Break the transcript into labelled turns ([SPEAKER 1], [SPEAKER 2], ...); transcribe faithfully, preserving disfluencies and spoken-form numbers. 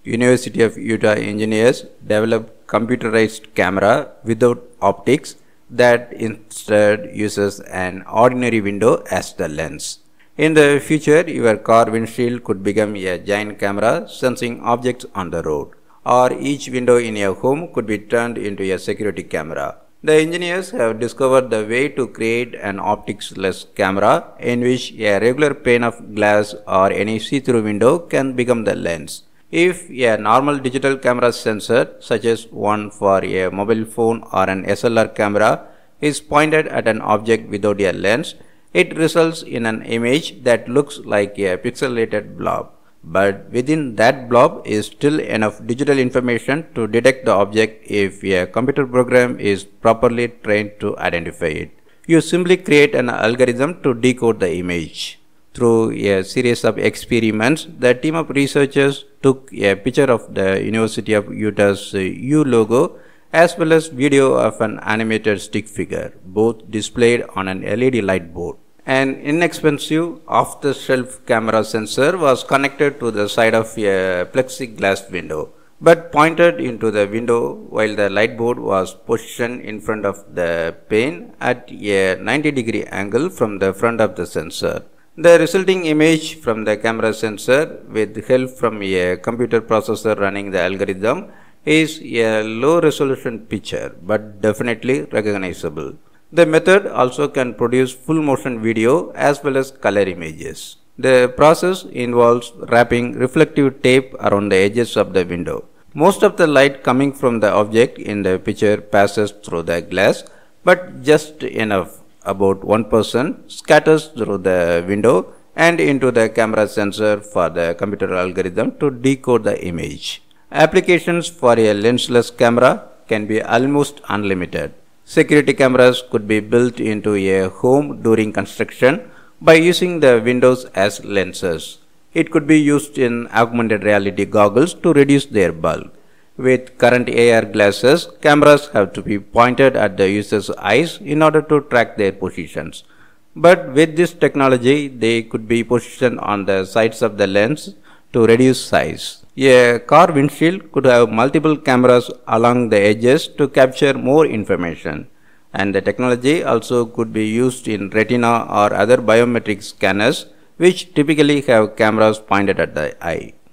[SPEAKER 1] University of Utah engineers developed computerized camera without optics that instead uses an ordinary window as the lens. In the future, your car windshield could become a giant camera sensing objects on the road, or each window in your home could be turned into a security camera. The engineers have discovered the way to create an optics-less camera in which a regular pane of glass or any see-through window can become the lens. If a normal digital camera sensor, such as one for a mobile phone or an S L R camera, is pointed at an object without a lens, it results in an image that looks like a pixelated blob. But within that blob is still enough digital information to detect the object if a computer program is properly trained to identify it. You simply create an algorithm to decode the image. Through a series of experiments, the team of researchers took a picture of the University of Utah's U logo as well as video of an animated stick figure, both displayed on an L E D light board. An inexpensive off-the-shelf camera sensor was connected to the side of a plexiglass window, but pointed into the window while the light board was positioned in front of the pane at a ninety degree angle from the front of the sensor. The resulting image from the camera sensor, with help from a computer processor running the algorithm, is a low-resolution picture, but definitely recognizable. The method also can produce full motion video as well as color images. The process involves wrapping reflective tape around the edges of the window. Most of the light coming from the object in the picture passes through the glass, but just enough, about one percent, scatters through the window and into the camera sensor for the computer algorithm to decode the image. Applications for a lensless camera can be almost unlimited. Security cameras could be built into a home during construction by using the windows as lenses. It could be used in augmented reality goggles to reduce their bulk. With current A R glasses, cameras have to be pointed at the user's eyes in order to track their positions. But with this technology, they could be positioned on the sides of the lens to reduce size. A car windshield could have multiple cameras along the edges to capture more information, and the technology also could be used in retina or other biometric scanners, which typically have cameras pointed at the eye.